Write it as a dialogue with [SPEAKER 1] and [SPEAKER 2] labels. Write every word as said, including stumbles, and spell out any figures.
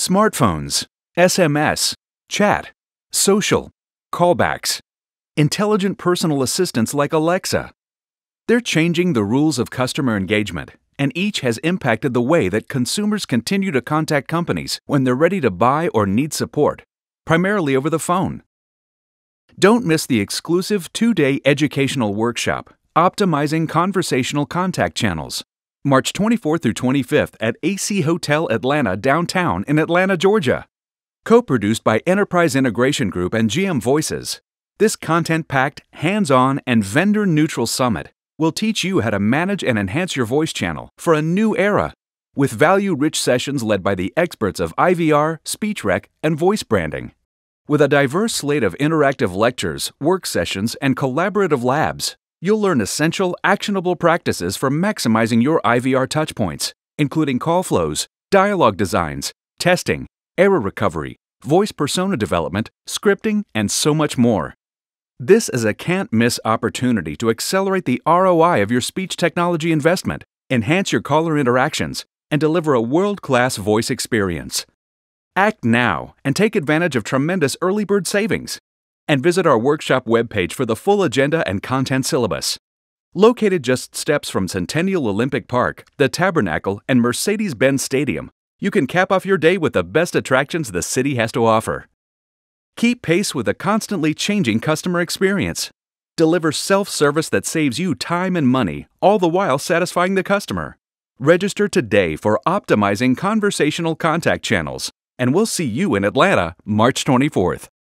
[SPEAKER 1] smartphones, S M S, chat, social, callbacks, intelligent personal assistants like Alexa. They're changing the rules of customer engagement, and each has impacted the way that consumers continue to contact companies when they're ready to buy or need support, primarily over the phone. Don't miss the exclusive two-day educational workshop, Optimizing Conversational Contact Channels, March twenty-fourth through twenty-fifth at A C Hotel Atlanta downtown in Atlanta, Georgia. Co-produced by Enterprise Integration Group and G M Voices, this content-packed, hands-on, and vendor-neutral summit will teach you how to manage and enhance your voice channel for a new era, with value-rich sessions led by the experts of I V R, speech rec, and voice branding. With a diverse slate of interactive lectures, work sessions, and collaborative labs, you'll learn essential, actionable practices for maximizing your I V R touchpoints, including call flows, dialogue designs, testing, error recovery, voice persona development, scripting, and so much more. This is a can't-miss opportunity to accelerate the R O I of your speech technology investment, enhance your caller interactions, and deliver a world-class voice experience. Act now and take advantage of tremendous early bird savings. And visit our workshop webpage for the full agenda and content syllabus. Located just steps from Centennial Olympic Park, the Tabernacle, and Mercedes-Benz Stadium, you can cap off your day with the best attractions the city has to offer. Keep pace with a constantly changing customer experience. Deliver self-service that saves you time and money, all the while satisfying the customer. Register today for Optimizing Conversational Contact Channels, and we'll see you in Atlanta, March twenty-fourth.